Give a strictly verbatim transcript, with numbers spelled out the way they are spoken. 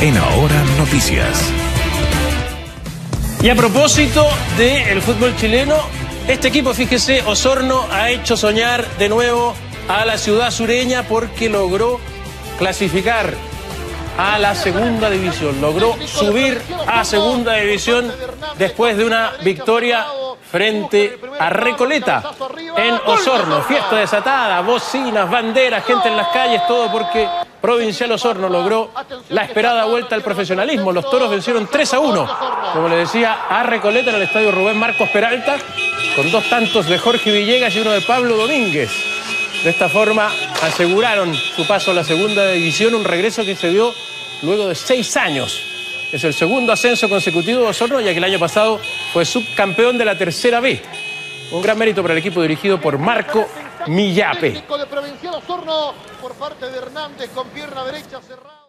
en Ahora Noticias. Y a propósito del fútbol chileno, este equipo, fíjese, Osorno ha hecho soñar de nuevo a la ciudad sureña porque logró clasificar a la segunda división, logró subir a segunda división después de una victoria frente a Recoleta en Osorno. Fiesta desatada, bocinas, banderas, gente en las calles, todo porque Provincial Osorno logró la esperada vuelta al profesionalismo. Los toros vencieron tres a uno, como le decía, a Recoleta en el estadio Rubén Marcos Peralta, con dos tantos de Jorge Villegas y uno de Pablo Domínguez. De esta forma aseguraron su paso a la segunda división, un regreso que se dio luego de seis años. Es el segundo ascenso consecutivo de Osorno, ya que el año pasado fue subcampeón de la tercera B. Un gran mérito para el equipo dirigido por Marco Millape. Técnico de Provincial Osorno por parte de Hernández con pierna derecha cerrada.